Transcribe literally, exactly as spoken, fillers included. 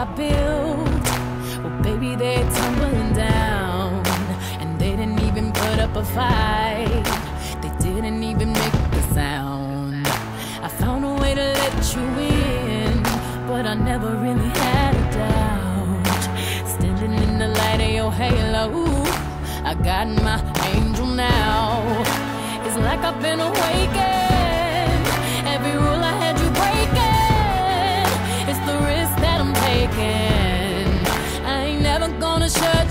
I built, well, baby, they're tumbling down. And they didn't even put up a fight. They didn't even make a sound. I found a way to let you in, but I never really had a doubt. Standing in the light of your halo, I got my angel now. It's like I've been awakened. Every rule I had you breaking. It's the risk that I'm taking. I ain't never gonna shut